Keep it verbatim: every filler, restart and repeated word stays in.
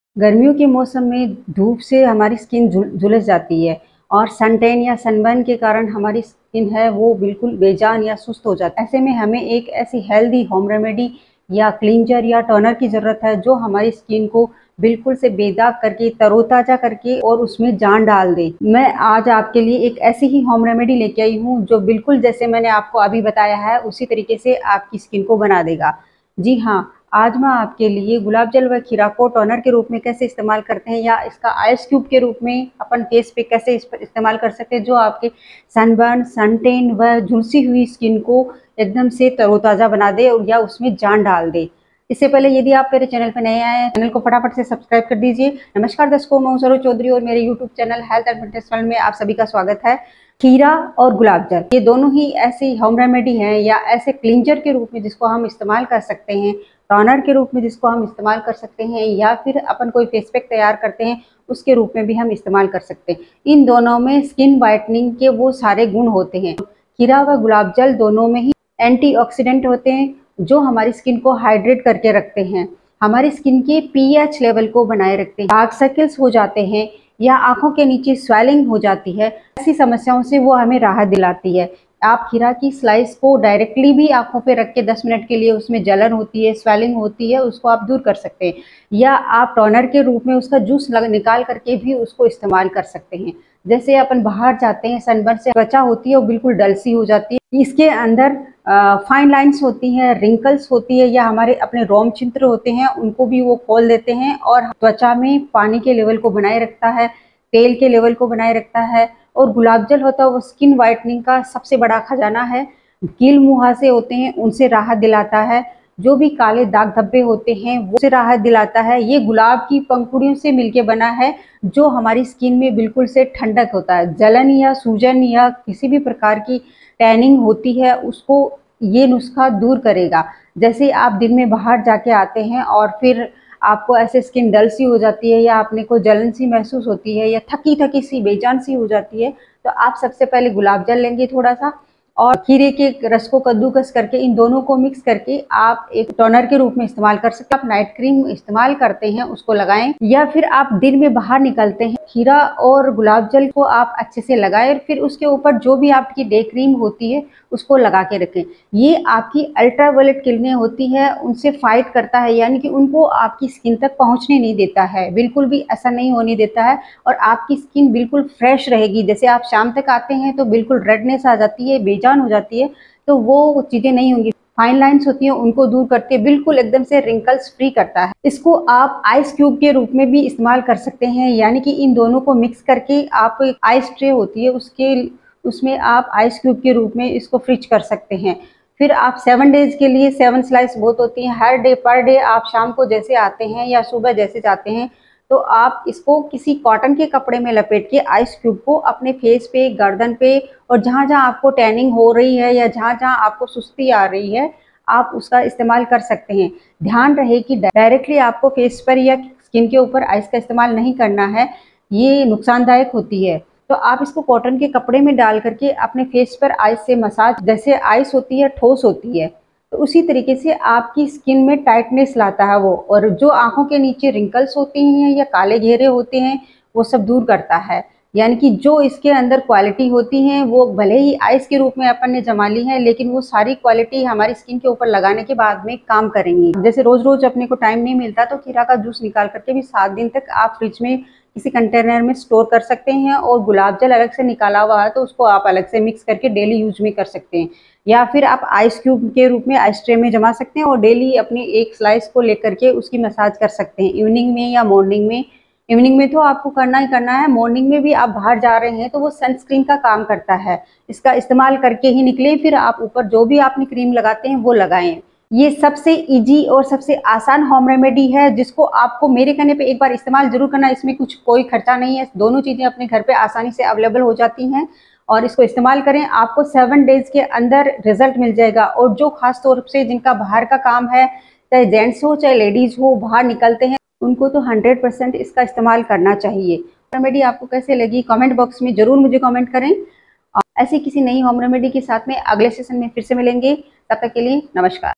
गर्मियों के मौसम में धूप से हमारी स्किन झुल झुलस जाती है और सन टैन या सनबर्न के कारण हमारी स्किन है वो बिल्कुल बेजान या सुस्त हो जाती है। ऐसे में हमें एक ऐसी हेल्दी होम रेमेडी या क्लींजर या टोनर की ज़रूरत है जो हमारी स्किन को बिल्कुल से बेदाग करके, तरोताज़ा करके और उसमें जान डाल दे। मैं आज आपके लिए एक ऐसी ही होम रेमेडी लेके आई हूँ जो बिल्कुल जैसे मैंने आपको अभी बताया है उसी तरीके से आपकी स्किन को बना देगा। जी हाँ, आज मैं आपके लिए गुलाब जल व खीरा को टोनर के रूप में कैसे इस्तेमाल करते हैं या इसका आइस क्यूब के रूप में अपन फेस पे कैसे इस इस्तेमाल कर सकते हैं जो आपके सनबर्न, सन टैन व झुलसी हुई स्किन को एकदम से तरोताज़ा बना दे और या उसमें जान डाल दे। इससे पहले यदि आप मेरे चैनल पर नए आए हैं, चैनल को फटाफट से सब्सक्राइब कर दीजिए। नमस्कार दर्शकों, मैं हूं सरोज चौधरी और मेरे YouTube channel health and fitness world में आप सभी का स्वागत है। खीरा और गुलाब जल ये दोनों ही ऐसी होम रेमेडी हैं या ऐसे क्लींजर के रूप में जिसको हम इस्तेमाल कर सकते हैं, टोनर के रूप में जिसको हम इस्तेमाल कर सकते हैं या फिर अपन कोई फेस पैक तैयार करते हैं उसके रूप में भी हम इस्तेमाल कर सकते हैं। इन दोनों में स्किन वाइटनिंग के वो सारे गुण होते हैं। खीरा व गुलाब जल दोनों में ही एंटीऑक्सीडेंट होते हैं जो हमारी स्किन को हाइड्रेट करके रखते हैं, हमारी स्किन के पीएच लेवल को बनाए रखते हैं। डार्क सर्कल्स हो जाते हैं या आंखों के नीचे स्वेलिंग हो जाती है, ऐसी समस्याओं से वो हमें राहत दिलाती है। आप खीरा की स्लाइस को डायरेक्टली भी आंखों पे रख के दस मिनट के लिए उसमें जलन होती है, स्वेलिंग होती है, उसको आप दूर कर सकते हैं या आप टोनर के रूप में उसका जूस निकाल करके भी उसको इस्तेमाल कर सकते हैं। जैसे अपन बाहर जाते हैं, सनबर्न से त्वचा होती है वो बिल्कुल डल सी हो जाती है, इसके अंदर फाइन लाइंस होती हैं, रिंकल्स होती है या हमारे अपने रोम छिद्र होते हैं उनको भी वो खोल देते हैं और त्वचा में पानी के लेवल को बनाए रखता है, तेल के लेवल को बनाए रखता है। और गुलाब जल होता है वो स्किन वाइटनिंग का सबसे बड़ा खजाना है। कील मुहासे होते हैं उनसे राहत दिलाता है, जो भी काले दाग धब्बे होते हैं वो से राहत दिलाता है। ये गुलाब की पंखुड़ियों से मिलके बना है जो हमारी स्किन में बिल्कुल से ठंडक होता है। जलन या सूजन या किसी भी प्रकार की टैनिंग होती है उसको ये नुस्खा दूर करेगा। जैसे आप दिन में बाहर जाके आते हैं और फिर आपको ऐसे स्किन डल सी हो जाती है या अपने को जलन सी महसूस होती है या थकी थकी सी बेजान सी हो जाती है, तो आप सबसे पहले गुलाब जल लेंगे थोड़ा सा और खीरे के रस को कद्दूकस करके इन दोनों को मिक्स करके आप एक टोनर के रूप में इस्तेमाल कर सकते हैं। आप नाइट क्रीम इस्तेमाल करते हैं उसको लगाएं या फिर आप दिन में बाहर निकलते हैं, खीरा और गुलाब जल को आप अच्छे से लगाएं फिर उसके ऊपर जो भी आपकी डे क्रीम होती है उसको लगा के रखें। ये आपकी अल्ट्रावायलेट किरणें होती है उनसे फाइट करता है, यानी कि उनको आपकी स्किन तक पहुंचने नहीं देता है, बिल्कुल भी ऐसा नहीं होने देता है और आपकी स्किन बिल्कुल फ्रेश रहेगी। जैसे आप शाम तक आते हैं तो बिल्कुल रेडनेस आ जाती है, बेजान हो जाती है, तो वो चीज़ें नहीं होंगी। फाइन लाइंस होती हैं उनको दूर करके बिल्कुल एकदम से रिंकल्स फ्री करता है। इसको आप आइस क्यूब के रूप में भी इस्तेमाल कर सकते हैं, यानी कि इन दोनों को मिक्स करके आप एक आइस ट्रे होती है उसके उसमें आप आइस क्यूब के रूप में इसको फ्रिज कर सकते हैं। फिर आप सेवन डेज के लिए सेवन स्लाइस बहुत होती हैं, हर डे पर डे आप शाम को जैसे आते हैं या सुबह जैसे जाते हैं तो आप इसको किसी कॉटन के कपड़े में लपेट के आइस क्यूब को अपने फेस पे, गर्दन पे और जहाँ जहाँ आपको टैनिंग हो रही है या जहाँ जहाँ आपको सुस्ती आ रही है आप उसका इस्तेमाल कर सकते हैं। ध्यान रहे कि डायरेक्टली आपको फेस पर या स्किन के ऊपर आइस का इस्तेमाल नहीं करना है, ये नुकसानदायक होती है। तो आप इसको कॉटन के कपड़े में डाल करके अपने फेस पर आइस से मसाज, जैसे आइस होती है ठोस होती है तो उसी तरीके से आपकी स्किन में टाइटनेस लाता है वो, और जो आंखों के नीचे रिंकल्स होते हैं या काले घेरे होते हैं वो सब दूर करता है। यानी कि जो इसके अंदर क्वालिटी होती हैं वो भले ही आइस के रूप में अपन ने जमा ली है लेकिन वो सारी क्वालिटी हमारी स्किन के ऊपर लगाने के बाद में काम करेंगी। जैसे रोज रोज अपने को टाइम नहीं मिलता तो खीरा का जूस निकाल करके भी सात दिन तक आप फ्रिज में किसी कंटेनर में स्टोर कर सकते हैं और गुलाब जल अलग से निकाला हुआ है तो उसको आप अलग से मिक्स करके डेली यूज में कर सकते हैं या फिर आप आइस क्यूब के रूप में आइस ट्रे में जमा सकते हैं और डेली अपनी एक स्लाइस को लेकर के उसकी मसाज कर सकते हैं इवनिंग में या मॉर्निंग में। इवनिंग में तो आपको करना ही करना है, मॉर्निंग में भी आप बाहर जा रहे हैं तो वो सनस्क्रीन का काम करता है, इसका इस्तेमाल करके ही निकले। फिर आप ऊपर जो भी आपने क्रीम लगाते हैं वो लगाएं। ये सबसे इजी और सबसे आसान होम रेमेडी है जिसको आपको मेरे कहने पे एक बार इस्तेमाल जरूर करना। इसमें कुछ कोई खर्चा नहीं है, दोनों चीज़ें अपने घर पे आसानी से अवेलेबल हो जाती हैं और इसको इस्तेमाल करें, आपको सेवन डेज के अंदर रिजल्ट मिल जाएगा। और जो खास तौर से जिनका बाहर का काम है, चाहे जेंट्स हो चाहे लेडीज हो, बाहर निकलते हैं, उनको तो हंड्रेड परसेंट इसका इस्तेमाल करना चाहिए। रेमेडी आपको कैसे लगी कमेंट बॉक्स में जरूर मुझे कमेंट करें। और ऐसी किसी नई होम रेमेडी के साथ में अगले सेशन में फिर से मिलेंगे, तब तक के लिए नमस्कार।